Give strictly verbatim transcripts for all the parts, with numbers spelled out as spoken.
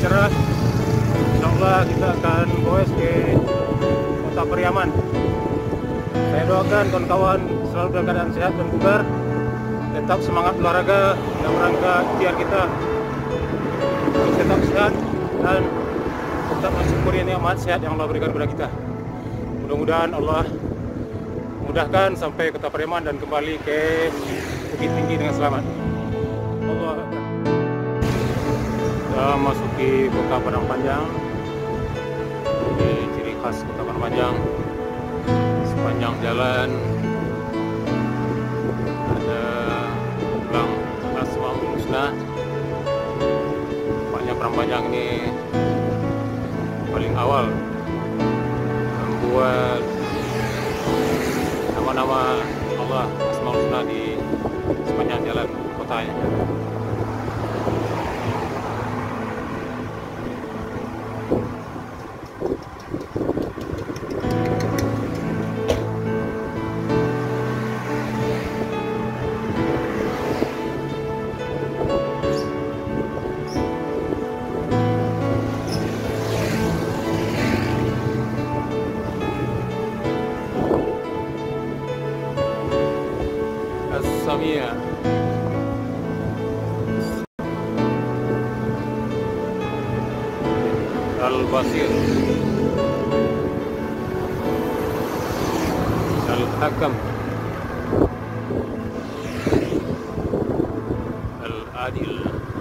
cerah. Insyaallah kita akan goes ke Kota Pariaman. Saya doakan kawan-kawan selalu dalam keadaan sehat dan bugar, tetap semangat olahraga dalam rangka ikhtiar kita untuk tetap sehat dan tetap mensyukuri nikmat sehat yang Allah berikan kepada kita. Mudah-mudahan Allah mudahkan sampai Kota Pariaman dan kembali ke Bukit Tinggi dengan selamat. Allah Akbar. Kita masuki Kota Padang Panjang. Ini ciri khas Kota Padang Panjang. Sepanjang jalan ada gelang Asmaul Husna. Nampaknya Padang Panjang ini paling awal membuat nama-nama Allah Asmaul Husna di sepanjang jalan kotanya. Samia Al-Basir Al-Hakam Al-Adil.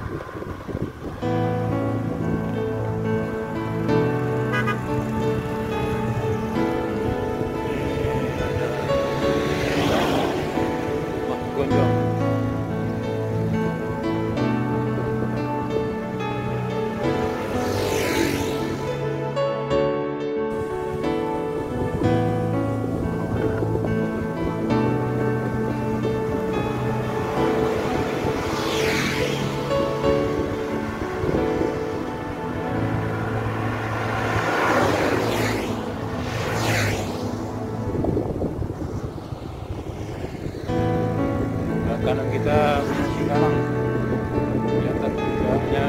Kanan kita di dalam kelihatan puncaknya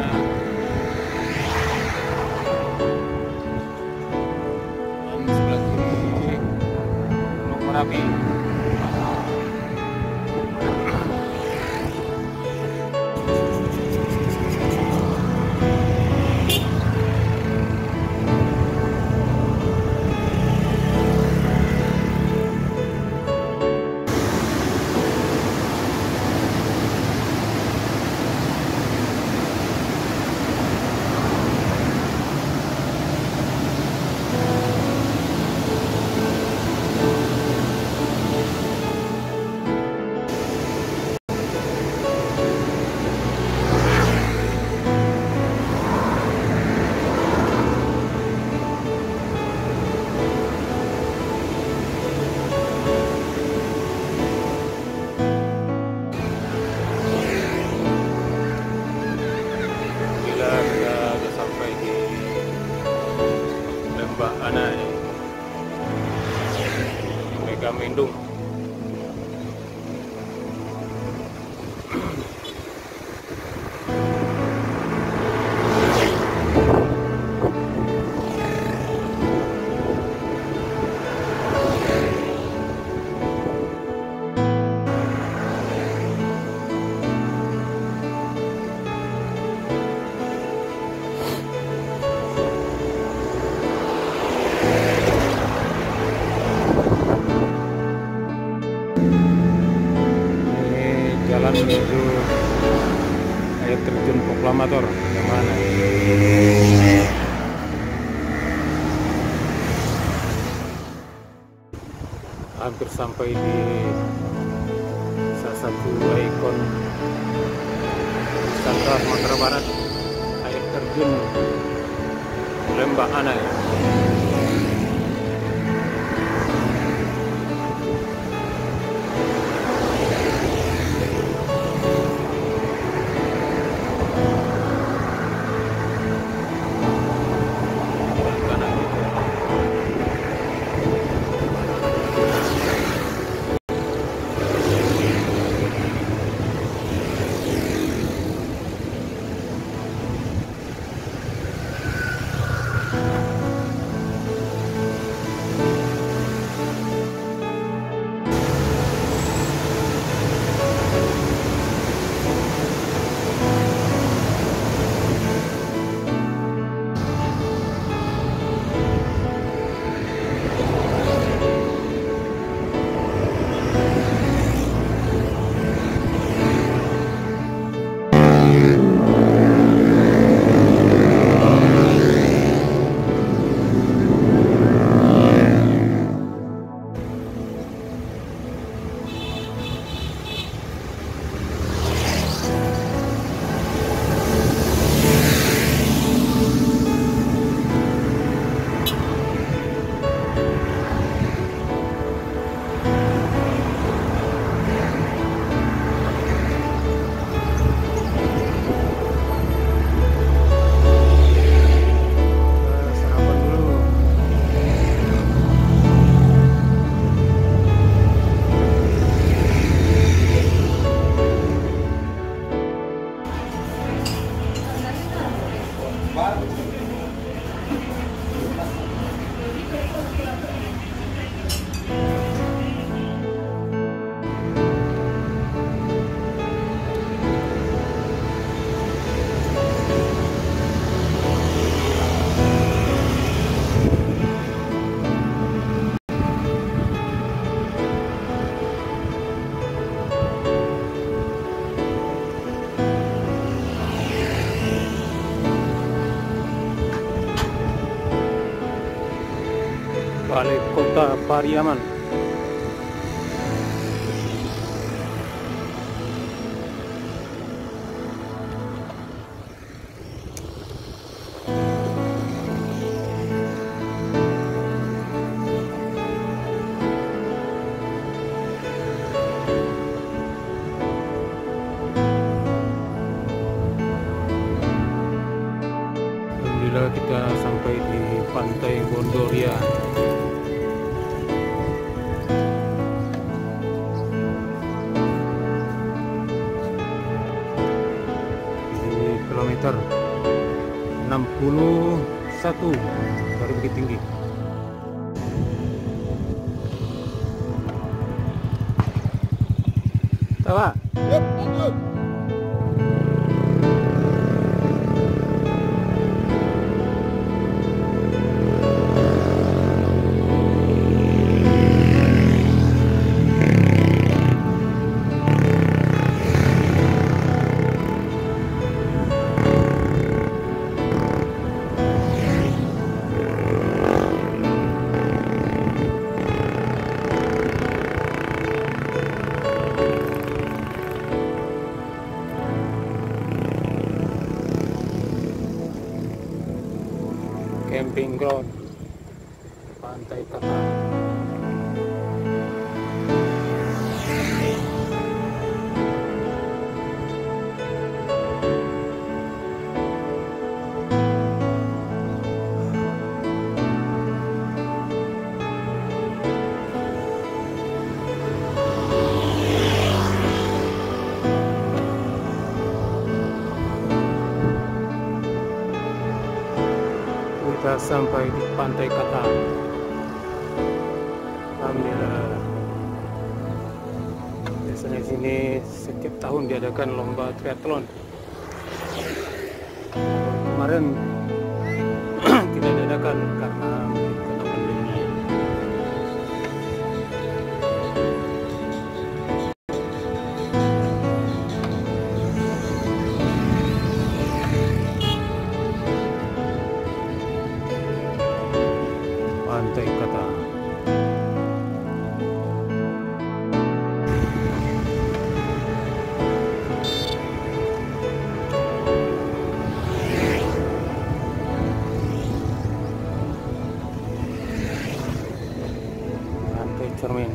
dan sebelah kiri Gunung Merapi. Anai Megamendung. Jalan menuju air terjun Proklamator yang mana? Hampir sampai di salah satu ikon wisata Sumatera Barat, air terjun Lembah Anai. Balai Kota Pariaman. Alhamdulillah kita sampai di Pantai Gondoria. Kilometer enam puluh satu dari Bukit Tinggi. Tawa. Yuk, lanjut. Camping ground Pantai Kata. Kita sampai di Pantai Kata. Alhamdulillah. Biasanya di sini setiap tahun diadakan lomba triathlon. Kemarin tidak diadakan karena karena pandemi. Pantai Kata. Pantai Cermin.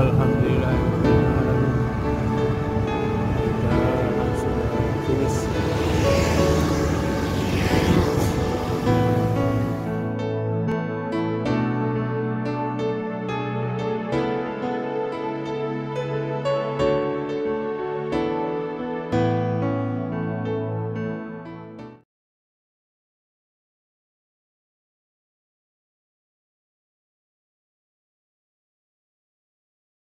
Alhamdulillah.